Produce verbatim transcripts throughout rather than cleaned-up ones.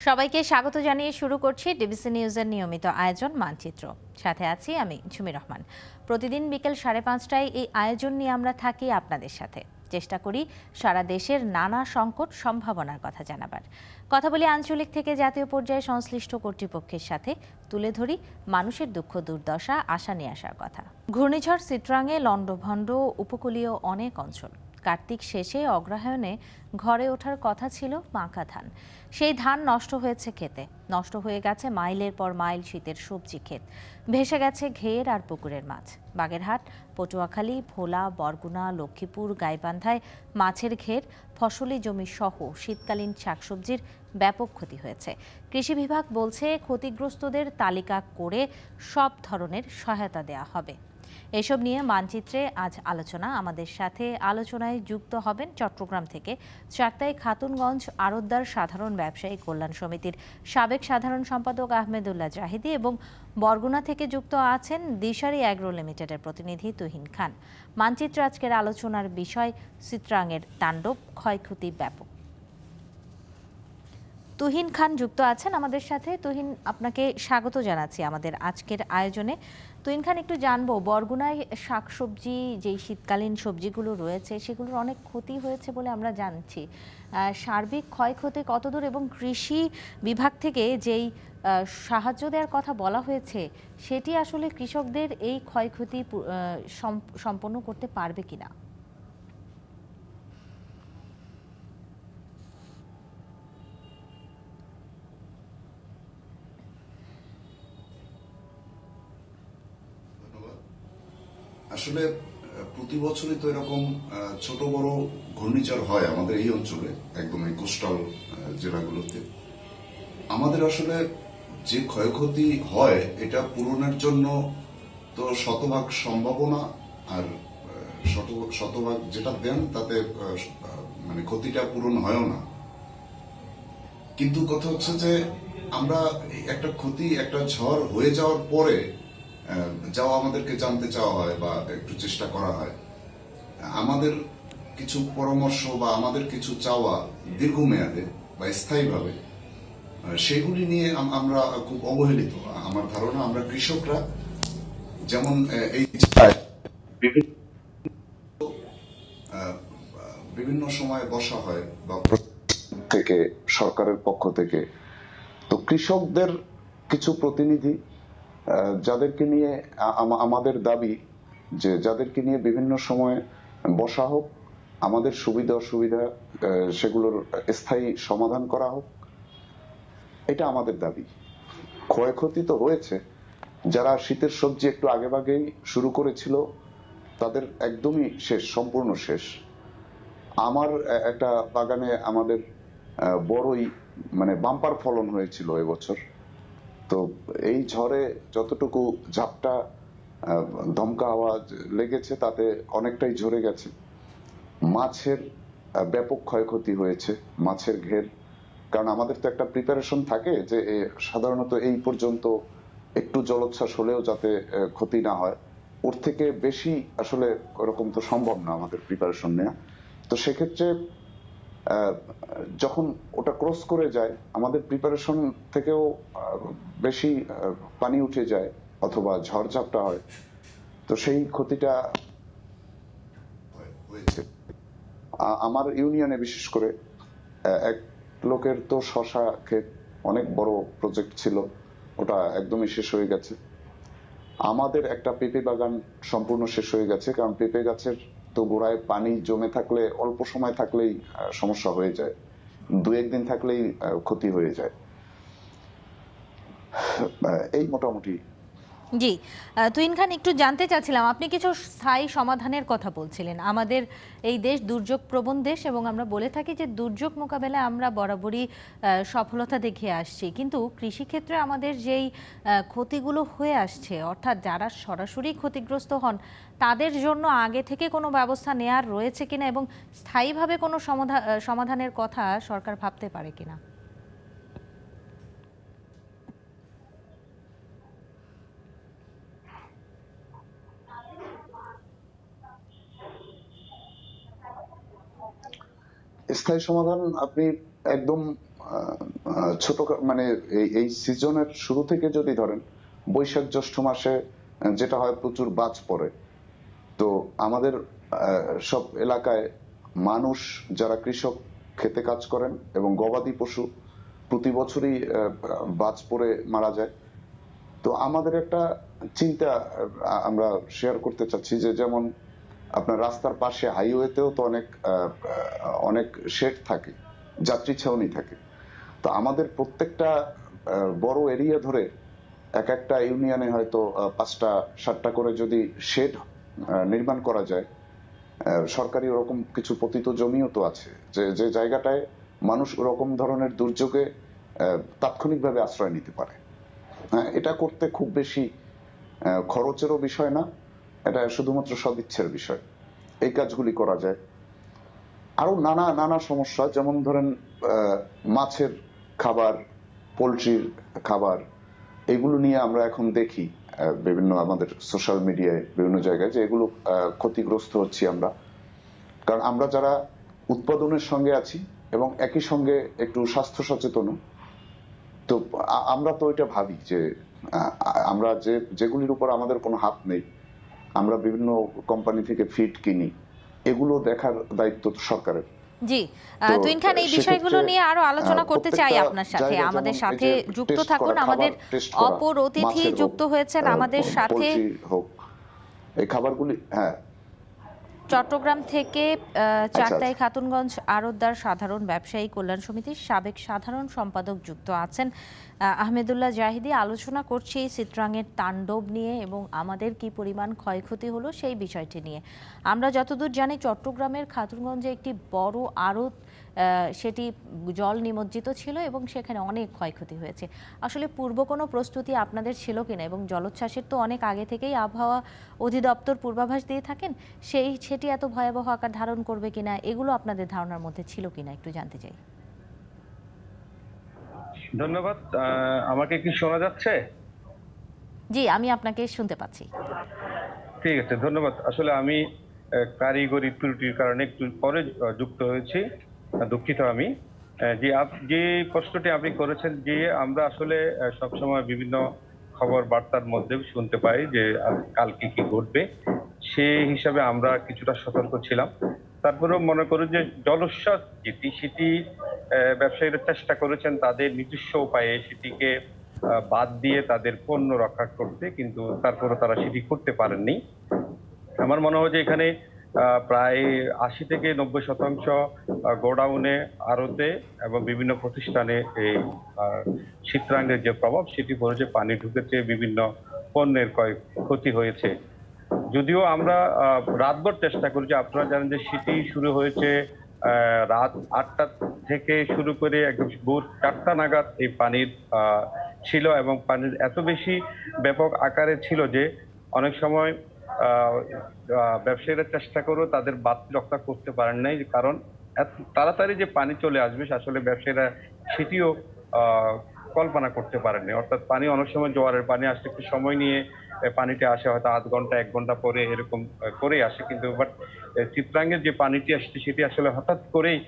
সবাইকে স্বাগত জানিয়ে শুরু করছি ডিবিসি নিউজের নিয়মিত আয়োজন মানচিত্র। সাথে আছি আমি ঝুমি রহমান। প্রতিদিন বিকেল সাড়ে পাঁচটায় এই আয়োজন নিয়ে আমরা থাকি আপনাদের সাথে। চেষ্টা করি সারা দেশের নানা সংকট সম্ভাবনার কথা জানাবার। কথা বলি আঞ্চলিক থেকে জাতীয় পর্যায়ে সংশ্লিষ্ট কর্তৃপক্ষের সাথে, তুলে ধরি মানুষের দুঃখ দুর্দশা, আশা নিয়ে আসার কথা। ঘূর্ণিঝড় চিত্রাঙে লণ্ডভণ্ড উপকূলীয় অনেক অঞ্চল। কার্তিক শেষে অগ্রহায়ণে ঘরে ওঠার কথা ছিল মাখা ধান। সেই ধান নষ্ট হয়েছে খেতে, নষ্ট হয়ে গেছে মাইলের পর মাইল শীতের সবজি ক্ষেত, ভেসে গেছে ঘের আর পুকুরের মাছ। বাগেরহাট, পটুয়াখালী, ভোলা, বরগুনা, লক্ষ্মীপুর, গাইবান্ধায় মাছের ঘের, ফসলি জমি সহ শীতকালীন শাকসবজির ব্যাপক ক্ষতি হয়েছে। কৃষি বিভাগ বলছে ক্ষতিগ্রস্তদের তালিকা করে সব ধরনের সহায়তা দেওয়া হবে। এসব নিয়ে মানচিত্রে আজ আলোচনা। আমাদের সাথে আলোচনায় যুক্ত হবেন চট্টগ্রাম থেকে চাকতাই খাতুনগঞ্জ আড়তদার সাধারণ ব্যবসায়ী কল্যাণ সমিতির সাবেক সাধারণ সম্পাদক আহমেদুল্লাহ জাহিদি এবং বরগুনা থেকে যুক্ত আছেন দিশারি অ্যাগ্রো লিমিটেডের প্রতিনিধি তুহিন খান। মানচিত্র আজকের আলোচনার বিষয় চিত্রাঙের তাণ্ডব, ক্ষয়ক্ষতি ব্যাপক। তুহিন খান যুক্ত আছেন আমাদের সাথে। তুহিন, আপনাকে স্বাগত জানাচ্ছি আমাদের আজকের আয়োজনে। তুহিন খান, একটু জানবো, বরগুনায় শাকসবজি যেই শীতকালীন সবজিগুলো রয়েছে সেগুলোর অনেক ক্ষতি হয়েছে বলে আমরা জানছি। সার্বিক ক্ষয়ক্ষতি কতদূর এবং কৃষি বিভাগ থেকে যেই সাহায্য দেওয়ার কথা বলা হয়েছে সেটি আসলে কৃষকদের এই ক্ষয়ক্ষতি সম্পন্ন করতে পারবে কিনা? আসলে প্রতি বছরই তো এরকম ছোট বড় ঘূর্ণিঝড় হয় আমাদের এই অঞ্চলে, একদম এই কোস্টাল জেলাগুলোতে। আমাদের আসলে যে ক্ষয়ক্ষতি হয় এটা পূরণের জন্য তো শতভাগ সম্ভাবনা, আর শতভাগ যেটা দেন তাতে মানে ক্ষতিটা পূরণ হয়ও না। কিন্তু কথা হচ্ছে যে আমরা একটা ক্ষতি, একটা ঝড় হয়ে যাওয়ার পরে যাও আমাদেরকে জানতে চাওয়া হয় বা একটু চেষ্টা করা হয়, আমাদের কিছু পরামর্শ বা আমাদের কিছু চাওয়া দীর্ঘমেয়াদে বা স্থায়ীভাবে, সেগুলি নিয়ে আমরা খুব অবহেলিত। আমার ধারণা আমরা কৃষকরা যেমন এই বিভিন্ন সময় বসা হয় বা থেকে সরকারের পক্ষ থেকে, তো কৃষকদের কিছু প্রতিনিধি যাদেরকে নিয়ে আমাদের দাবি যে যাদেরকে নিয়ে বিভিন্ন সময় বসা হোক, আমাদের সুবিধা অসুবিধা সেগুলোর স্থায়ী সমাধান করা হোক, এটা আমাদের দাবি। ক্ষয়ক্ষতি তো হয়েছে, যারা শীতের সবজি একটু আগে আগেই শুরু করেছিল তাদের একদমই শেষ, সম্পূর্ণ শেষ। আমার একটা বাগানে আমাদের বড়ই মানে বাম্পার ফলন হয়েছিল এবছর। তো এই ঝড়ে যতটুকু ঝাপটা ধমকা আওয়াজ লেগেছে তাতে অনেকটাই ঝরে গেছে। মাছের ব্যাপক ক্ষয়ক্ষতি হয়েছে, মাছের ঘের। কারণ আমাদের তো একটা প্রিপারেশন থাকে যে সাধারণত এই পর্যন্ত একটু জলোচ্ছ্বাস হলেও যাতে ক্ষতি না হয়, ওর থেকে বেশি আসলে ওরকম তো সম্ভব না আমাদের প্রিপারেশন নেওয়া। তো সেক্ষেত্রে যখন ওটা ক্রস করে যায়, আমাদের প্রিপারেশন থেকেও বেশি পানি উঠে যায় অথবা ঝড়ঝাপটা হয়, তো সেই ক্ষতিটা হয়েছে। আমার ইউনিয়নে বিশেষ করে এক লোকের তো শশা ক্ষেত, অনেক বড় প্রজেক্ট ছিল, ওটা একদমই শেষ হয়ে গেছে। আমাদের একটা পেঁপে বাগান সম্পূর্ণ শেষ হয়ে গেছে, কারণ পেঁপে গাছের তো গোড়ায় পানি জমে থাকলে, অল্প সময় থাকলেই সমস্যা হয়ে যায়, দু একদিন থাকলেই ক্ষতি হয়ে যায়। এই মোটামুটি। জি তুহিন খান, একটু জানতে চাচ্ছিলাম, আপনি কিছু স্থায়ী সমাধানের কথা বলছিলেন। আমাদের এই দেশ দুর্যোগ প্রবণ দেশ এবং আমরা বলে থাকি যে দুর্যোগ মোকাবেলায় আমরা বরাবরই সফলতা দেখিয়ে আসছি, কিন্তু কৃষিক্ষেত্রে আমাদের যেই ক্ষতিগুলো হয়ে আসছে, অর্থাৎ যারা সরাসরি ক্ষতিগ্রস্ত হন তাদের জন্য আগে থেকে কোনো ব্যবস্থা নেওয়ার রয়েছে কিনা এবং স্থায়ীভাবে কোনো সমাধানের কথা সরকার ভাবতে পারে কিনা? স্থায়ী সমাধান আপনি একদম ছোট মানে এই সিজনের শুরু থেকে যদি ধরেন বৈশাখ জ্যৈষ্ঠ মাসে যেটা হয় প্রচুর বাজ পড়ে, তো আমাদের সব এলাকায় মানুষ যারা কৃষক খেতে কাজ করেন এবং গবাদি পশু প্রতি বছরই বাজ পড়ে মারা যায়। তো আমাদের একটা চিন্তা আমরা শেয়ার করতে চাচ্ছি যে যেমন আপনার রাস্তার পাশে হাইওয়েতেও তো অনেক অনেক শেড থাকে, যাত্রী ছাউনি থাকে। তো আমাদের প্রত্যেকটা বড় এরিয়া ধরে এক একটা ইউনিয়নে হয়তো পাঁচটা সাতটা করে যদি শেড নির্মাণ করা যায়, সরকারি ওরকম কিছু পতিত জমিও তো আছে যে যে জায়গাটায় মানুষ ওরকম ধরনের দুর্যোগে তাৎক্ষণিকভাবে আশ্রয় নিতে পারে। হ্যাঁ, এটা করতে খুব বেশি খরচেরও বিষয় না, এটা শুধুমাত্র সদিচ্ছের বিষয়। এই কাজগুলি করা যায়। আরো নানা নানা সমস্যা, যেমন ধরেন মাছের খাবার, পোলট্রির খাবার, এগুলো নিয়ে আমরা এখন দেখি বিভিন্ন আমাদের সোশ্যাল মিডিয়ায় বিভিন্ন জায়গায় যে এগুলো ক্ষতিগ্রস্ত হচ্ছি আমরা। কারণ আমরা যারা উৎপাদনের সঙ্গে আছি এবং একই সঙ্গে একটু স্বাস্থ্য সচেতন, তো আমরা তো এটা ভাবি যে আমরা যে যেগুলির উপর আমাদের কোনো হাত নেই, আমরা বিভিন্ন কোম্পানি থেকে ফিড কিনি, এগুলো দেখার দায়িত্ব তো সরকারের। জি, তুহিন খান, এই বিষয়গুলো নিয়ে আরো আলোচনা করতে চাই আপনার সাথে। আমাদের সাথে যুক্ত থাকুন, আমাদের অপর অতিথি যুক্ত হয়েছেন আমাদের সাথে। এই খাবারগুলি, হ্যাঁ, চট্টগ্রাম থেকে চারতাই খাতুনগঞ্জ আড়তদার সাধারণ ব্যবসায়ী কল্যাণ সমিতির সাবেক সাধারণ সম্পাদক যুক্ত আছেন আহমেদুল্লাহ জাহিদি। আলোচনা করছি চিত্রাঙ্গের তাণ্ডব নিয়ে এবং আমাদের কি পরিমাণ ক্ষয়ক্ষতি হলো সেই বিষয়টি নিয়ে। আমরা যতদূর জানি চট্টগ্রামের খাতুনগঞ্জে একটি বড় আড়ত সেটি জল নিমজ্জিত ছিল এবং সেখানে অনেক ক্ষয়ক্ষতি হয়েছে। আসলে পূর্ব কোনো প্রস্তুতি আপনাদের ছিল কিনা, এবং জলোচ্ছ্বাসের তো অনেক আগে থেকেই আবহাওয়া অধিদপ্তর পূর্বাভাস দিয়ে থাকেন, সেই সেটি এত ভয়াবহ আকার ধারণ করবে কিনা এগুলো আপনাদের ধারণার মধ্যে ছিল কিনা একটু জানতে চাই। ধন্যবাদ। আমাকে কি শোনা যাচ্ছে? জি, আমি আপনাকে শুনতে পাচ্ছি। ঠিক আছে, ধন্যবাদ। আসলে আমি কারিগরি ত্রুটির কারণে একটু পরে যুক্ত হয়েছি, দুঃখিত আমি। যে যে প্রশ্নটি আপনি করেছেন, যে আমরা আসলে সবসময় বিভিন্ন খবর বার্তার মধ্যে শুনতে পাই যে কালকে কি ঘটবে, সেই হিসাবে আমরা কিছুটা সতর্ক ছিলাম। তারপরেও মনে করি যে জলোচ্ছ্বাস যেটি, সেটি ব্যবসায়ীরা চেষ্টা করেছেন তাদের নিজস্ব উপায়ে সেটিকে বাদ দিয়ে তাদের পণ্য রক্ষা করতে, কিন্তু তারপরে তারা সেটি করতে পারেননি। আমার মনে হয় যে এখানে প্রায় আশি থেকে নব্বই শতাংশ গোডাউনে, আড়তে এবং বিভিন্ন প্রতিষ্ঠানে এই চিত্রাঙ্গের যে প্রভাব সেটি পড়েছে, পানি ঢুকেছে, বিভিন্ন পণ্যের ক্ষতি হয়েছে। যদিও আমরা রাতভর চেষ্টা করি, যে আপনারা জানেন যে সেটি শুরু হয়েছে রাত আটটা থেকে শুরু করে একদম ভোর চারটা নাগাদ এই পানির ছিল, এবং পানির এত বেশি ব্যাপক আকারে ছিল যে অনেক সময় ব্যবসায়ীরা চেষ্টা করেও তাদের বাতি রক্ষা করতে পারেন নাই, কারণ এত তাড়াতাড়ি যে পানি চলে আসবে আসলে ব্যবসায়ীরা সেটিও কল্পনা করতে পারেননি। অর্থাৎ পানি অনেক সময় জোয়ারের পানি আসলে একটু সময় নিয়ে পানিটা আসে, হয়তো আধ ঘন্টা এক ঘন্টা পরে এরকম করে আসে, কিন্তু বাট চিত্রাঙ্গের যে পানিটি আসছে সেটি আসলে হঠাৎ করেই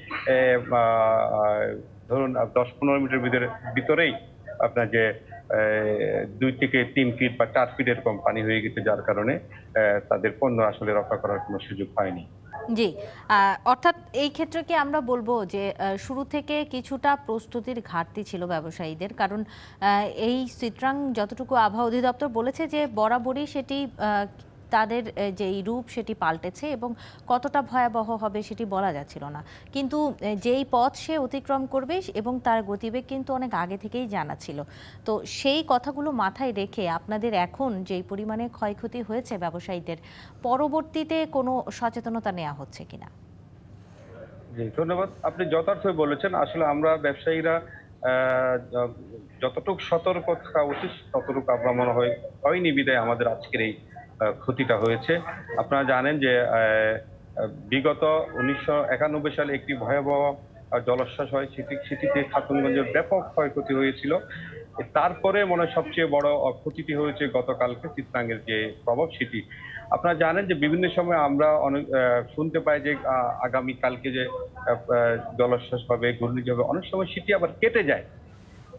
ধরুন দশ পনেরো মিটার ভিতরে ভিতরেই আপনার যে দুই থেকে তিন ফিট বা চার ফিট এরকম পানি হয়ে গেছে, যার কারণে তাদের পণ্য আসলে রক্ষা করার কোনো সুযোগ পায়নি। জি, অর্থাৎ এই ক্ষেত্রে কি আমরা বলবো যে শুরু থেকে কিছুটা প্রস্তুতির ঘাটতি ছিল ব্যবসায়ীদের, কারণ এই চিত্রাং যতটুকু আবহাওয়া অধিদপ্তর বলেছে যে বরাবরই সেটি তাদের যেই রূপ সেটি পাল্টেছে এবং কতটা ভয়াবহ হবে সেটি বলা যাচ্ছিল না, কিন্তু যেই পথ সে অতিক্রম করবে এবং তার গতিবেগ কিন্তু অনেক আগে থেকেই জানা ছিল। তো সেই কথাগুলো মাথায় রেখে আপনাদের এখন যেই পরিমাণে ক্ষয়ক্ষতি হয়েছে ব্যবসায়ীদের, পরবর্তীতে কোনো সচেতনতা নেওয়া হচ্ছে কিনা? জি, ধন্যবাদ। আপনি যথার্থই বলেছেন। আসলে আমরা ব্যবসায়ীরা যতটুকু সতর্ক থাকা উচিত ততটুকু আমরা মনে হয় হয়নি, বিদায় আমাদের আজকের এই ক্ষতিটা হয়েছে। আপনারা জানেন যে বিগত উনিশশো একানব্বই সালে একটি ভয়াবহ জলোচ্ছ্বাস হয়, সেটি সেটিতে খাতুনগঞ্জের ব্যাপক ক্ষয়ক্ষতি হয়েছিল। তারপরে মনে হয় সবচেয়ে বড় ক্ষতিটি হয়েছে গতকালকে চিত্রাঙ্গের যে প্রভাব সেটি। আপনারা জানেন যে বিভিন্ন সময় আমরা অনেক শুনতে পাই যে আগামী কালকে যে জলোচ্ছ্বাস হবে, ঘূর্ণিঝড় হবে, অনেক সময় সেটি আবার কেটে যায়।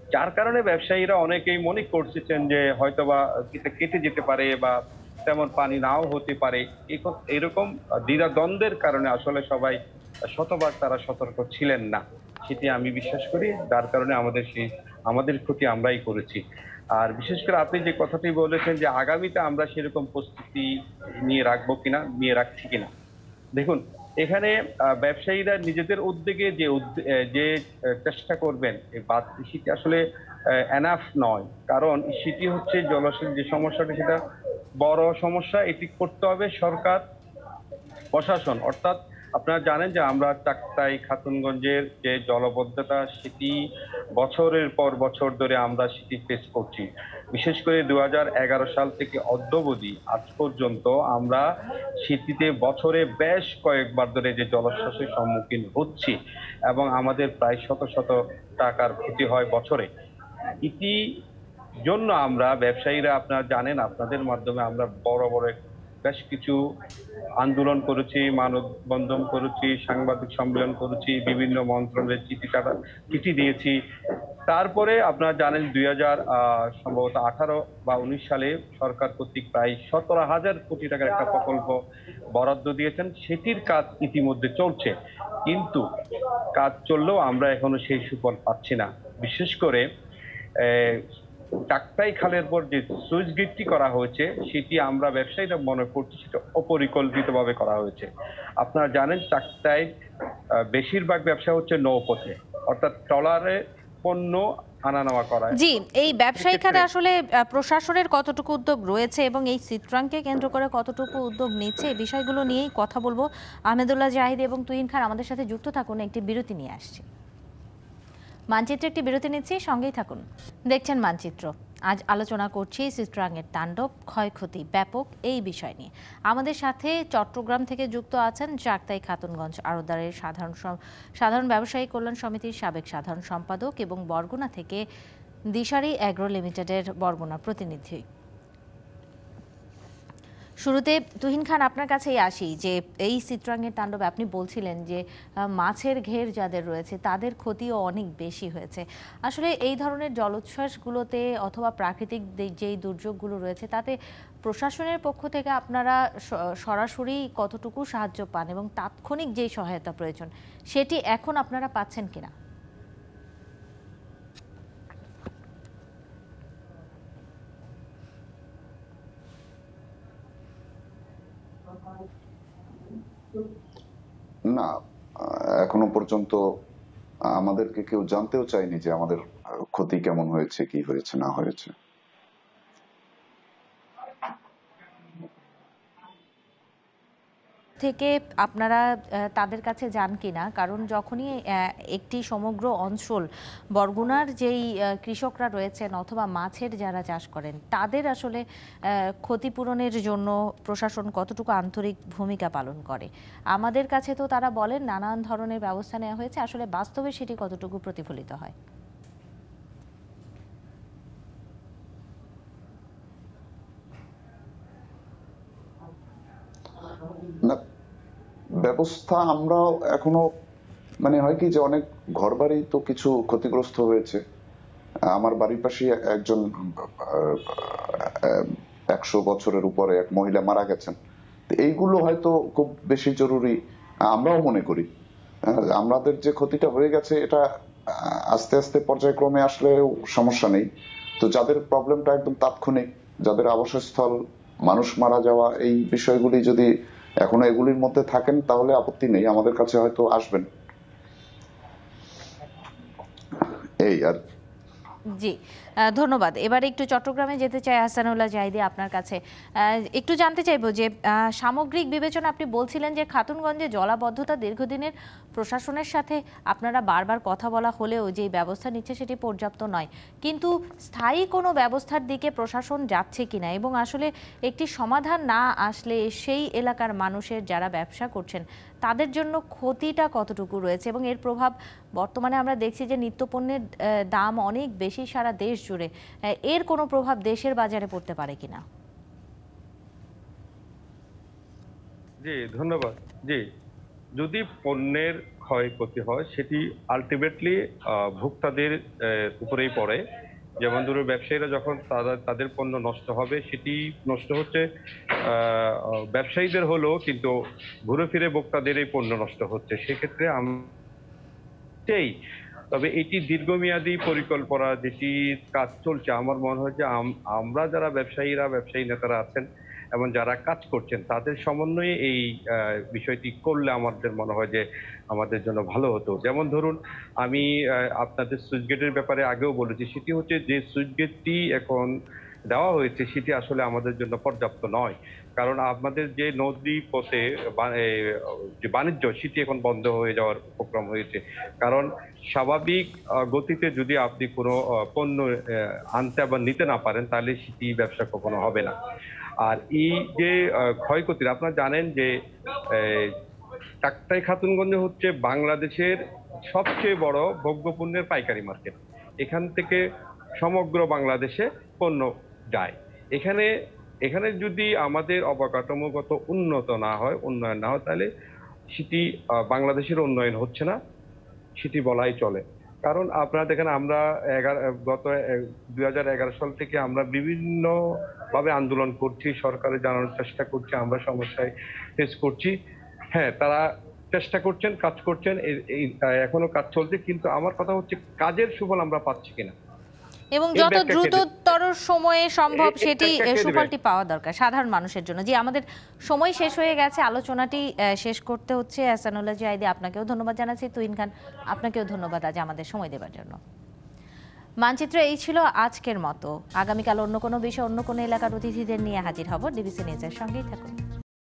যার কারণে ব্যবসায়ীরা অনেকেই মনে করছেন যে হয়তোবা এটা কেটে যেতে পারে বা তেমন পানি নাও হতে পারে। এরকম এরকম দ্বিধা দ্বন্দ্বের কারণে আসলে সবাই শতভাগ তারা সতর্ক ছিলেন না, সেটি আমি বিশ্বাস করি। যার কারণে আমাদের সেই আমাদের ক্ষতি আমরাই করেছি। আর বিশেষ করে আপনি যে কথাটি বলেছেন যে আগামীতে আমরা সেরকম প্রস্তুতি নিয়ে রাখবো কিনা, নিয়ে রাখছি কিনা, দেখুন এখানে আহ, ব্যবসায়ীরা নিজেদের উদ্যোগে যে উদ্য- আহ, যে আহ, চেষ্টা করবেন এই বাঁধ সেটি আসলে এনাফ নয়। কারণ সেটি হচ্ছে জলসেচ যে সমস্যাটা, সেটা বড় সমস্যা। এটি করতে হবে সরকার, প্রশাসন। অর্থাৎ আপনারা জানেন যে আমরা চাকতাই খাতুনগঞ্জের যে জলবদ্ধতা, সেটি বছরের পর বছর ধরে আমরা সেটি ফেস করছি। বিশেষ করে দু হাজার এগারো সাল থেকে অদ্যাবধি আজ পর্যন্ত আমরা শীতিতে বছরে বেশ কয়েকবার ধরে যে জলস্বাস্থ্যের সম্মুখীন হচ্ছি এবং আমাদের প্রায় শত শত টাকার ক্ষতি হয় বছরে। ইতি জন্য আমরা ব্যবসায়ীরা, আপনারা জানেন, আপনাদের মাধ্যমে আমরা বড় বড় বেশ কিছু আন্দোলন করেছি, মানববন্ধন করেছি, সাংবাদিক সম্মেলন করেছি, বিভিন্ন মন্ত্রণালয়ে চিঠি কাটা চিঠি দিয়েছি। তারপরে আপনারা জানেন দুই হাজার আহ সম্ভবত আঠারো বা উনিশ সালে সরকার কর্তৃক প্রায় সতেরো হাজার কোটি টাকার একটা প্রকল্প বরাদ্দ দিয়েছেন, সেটির কাজ ইতিমধ্যে চলছে। কিন্তু কাজ চললেও আমরা এখনো সেই সুফল পাচ্ছি না। বিশেষ করে আহ টাকটাই খালের পর যে সুইচ গেটটি করা হয়েছে, সেটি আমরা ব্যবসায়ীরা মনে করছি সেটা অপরিকল্পিত ভাবে করা হয়েছে। আপনারা জানেন টাকটাই বেশিরভাগ ব্যবসা হচ্ছে নৌপথে, অর্থাৎ ট্রলারে পণ্য আনা নেওয়া করা। জি, এই ব্যবসায়ী খাতে আসলে আহ, প্রশাসনের কতটুকু উদ্যোগ রয়েছে এবং এই চিত্রাঙ্কে কেন্দ্র করে কতটুকু উদ্যোগ নিচ্ছে, এই বিষয়গুলো নিয়েই কথা বলবো। আহমেদুল্লাহ জাহিদ এবং তুহিন খান আমাদের সাথে যুক্ত থাকুন, একটি বিরতি নিয়ে আসছি। মানচিত্রে একটি বিরতি নিচ্ছি, সঙ্গেই থাকুন। দেখছেন মানচিত্র। আজ আলোচনা করছি চিত্রাঙ্গের তাণ্ডব, ক্ষয়ক্ষতি ব্যাপক এই বিষয় নিয়ে। আমাদের সাথে চট্টগ্রাম থেকে যুক্ত আছেন চাকতাই খাতুনগঞ্জ আড়তদারের সাধারণ সাধারণ ব্যবসায়ী কল্যাণ সমিতির সাবেক সাধারণ সম্পাদক এবং বরগুনা থেকে দিশারি অ্যাগ্রো লিমিটেডের বরগুনা প্রতিনিধি। শুরুতে তুহিন খান, আপনার কাছেই আসি যে এই চিত্রাঙ্গের তাণ্ডবে আপনি বলছিলেন যে মাছের ঘের যাদের রয়েছে তাদের ক্ষতিও অনেক বেশি হয়েছে। আসলে এই ধরনের জলোচ্ছ্বাসগুলোতে অথবা প্রাকৃতিক যেই দুর্যোগগুলো রয়েছে তাতে প্রশাসনের পক্ষ থেকে আপনারা সরাসরি কতটুকু সাহায্য পান এবং তাৎক্ষণিক যেই সহায়তা প্রয়োজন সেটি এখন আপনারা পাচ্ছেন কিনা? না, এখনো পর্যন্ত আমাদেরকে কেউ জানতেও চায়নি যে আমাদের ক্ষতি কেমন হয়েছে, কি হয়েছে না হয়েছে। থেকে আপনারা তাদের কাছে যান কিনা, কারণ যখনই একটি সমগ্র অঞ্চল বরগুনার যেই কৃষকরা রয়েছেন অথবা মাছের যারা চাষ করেন তাদের আসলে ক্ষতিপূরণের জন্য প্রশাসন কতটুকু আন্তরিক ভূমিকা পালন করে, আমাদের কাছে তো তারা বলেন নানান ধরনের ব্যবস্থা নেওয়া হয়েছে, আসলে বাস্তবে সেটি কতটুকু প্রতিফলিত হয়? না, ব্যবস্থা আমরা এখনো মানে হয় কি যে অনেক ঘরবাড়ি তো কিছু ক্ষতিগ্রস্ত হয়েছে। আমার বাড়ির পাশে একজন একশো বছরের উপরে এক মহিলা মারা গেছেন। এইগুলো হয়তো খুব বেশি জরুরি আমরাও মনে করি। আমাদের যে ক্ষতিটা হয়ে গেছে এটা আস্তে আস্তে পর্যায়ক্রমে আসলে সমস্যা নেই। তো যাদের প্রবলেমটা একদম তাৎক্ষণিক, যাদের আবাসস্থল, মানুষ মারা যাওয়া, এই বিষয়গুলি যদি এখনো এগুলির মধ্যে থাকেন তাহলে আপত্তি নেই, আমাদের কাছে হয়তো আসবেন, এই আর। জি, ধন্যবাদ। এবার একটু চট্টগ্রামে যেতে চাই আহসানুল্লাহ জাহিদি, আপনার কাছে একটু জানতে চাইবো যে সামগ্রিক বিবেচনা আপনি বলছিলেন যে খাতুনগঞ্জে জলাবদ্ধতা দীর্ঘদিনের, প্রশাসনের সাথে আপনারা বারবার কথা বলা হলেও যে ব্যবস্থা নিচ্ছে সেটি পর্যাপ্ত নয়, কিন্তু স্থায়ী কোনো ব্যবস্থার দিকে প্রশাসন যাচ্ছে কিনা এবং আসলে একটি সমাধান না আসলে সেই এলাকার মানুষের যারা ব্যবসা করছেন তাদের জন্য ক্ষতিটা কতটুকু রয়েছে এবং এর প্রভাব বর্তমানে আমরা দেখছি যে নিত্যপণ্যের দাম অনেক বেশি সারা দেশ জুড়ে, এর কোনো প্রভাব দেশের বাজারে পড়তে পারে কিনা? জি ধন্যবাদ। জি, যদি পণ্যের ক্ষয়ক্ষতি হয় সেটি আলটিমেটলি ভোক্তাদের উপরেই পড়ে। যেমন ধরুন ব্যবসায়ীরা যখন তারা তাদের পণ্য নষ্ট হবে, সেটি নষ্ট হচ্ছে ব্যবসায়ীদের হলো, কিন্তু ঘুরে ফিরে ভোক্তাদের এই পণ্য নষ্ট হচ্ছে। সেক্ষেত্রে আমি তবে এটি দীর্ঘমেয়াদী পরিকল্পনা যেটি কাজ চলছে, আমার মনে হয় যে আমরা যারা ব্যবসায়ীরা ব্যবসায়ী নেতারা আছেন এবং যারা কাজ করছেন তাদের সমন্বয়ে এই বিষয়টি করলে আমাদের মনে হয় যে আমাদের জন্য ভালো হতো। যেমন ধরুন আমি আপনাদের সুইচ গেটের ব্যাপারে আগেও বলেছি, সেটি হচ্ছে যে সুইচ গেটটি এখন দেওয়া হয়েছে সেটি আসলে আমাদের জন্য পর্যাপ্ত নয়। কারণ আমাদের যে নদী পথে যে বাণিজ্য সেটি এখন বন্ধ হয়ে যাওয়ার উপক্রম হয়েছে। কারণ স্বাভাবিক গতিতে যদি আপনি কোনো পণ্য আনতে বা নিতে না পারেন তাহলে সেটি ব্যবসা কখনো হবে না। আর এই যে ক্ষয়ক্ষতি, আপনারা জানেন যে টাকটাই খাতুনগঞ্জ হচ্ছে বাংলাদেশের সবচেয়ে বড় ভোগ্যপণ্যের পাইকারি মার্কেট। এখান থেকে সমগ্র বাংলাদেশে পণ্য যায়। এখানে এখানে যদি আমাদের অবকাঠামোগত উন্নত না হয়, উন্নয়ন না হয়, তাহলে সেটি বাংলাদেশের উন্নয়ন হচ্ছে না সেটি বলাই চলে। কারণ আপনারা দেখেন আমরা গত দুই হাজার এগারো সাল থেকে আমরা বিভিন্ন ভাবে আন্দোলন করছি, সরকারে জানানোর চেষ্টা করছি, আমরা সমস্যায় ফেস করছি। হ্যাঁ, তারা চেষ্টা করছেন, কাজ করছেন, এখনো কাজ চলছে, কিন্তু আমার কথা হচ্ছে কাজের সুফল আমরা পাচ্ছি কিনা এবং যত দ্রুততর সময়ে সম্ভব সেটি সুফলটি পাওয়া দরকার সাধারণ মানুষের জন্য। জি, আমাদের সময় শেষ হয়ে গেছে, আলোচনাটি শেষ করতে হচ্ছে। আহসানুল্লাহ জি আইদি, আপনাকেও ধন্যবাদ জানাচ্ছি। তুহিন খান, আপনাকেও ধন্যবাদ আজ আমাদের সময় দেওয়ার জন্য। মানচিত্র এই ছিল আজকের মতো। আগামীকাল অন্য কোনো বিষয়, অন্য কোনো এলাকার অতিথিদের নিয়ে হাজির হব। ডিবিসি নিউজের সঙ্গেই থাকুন।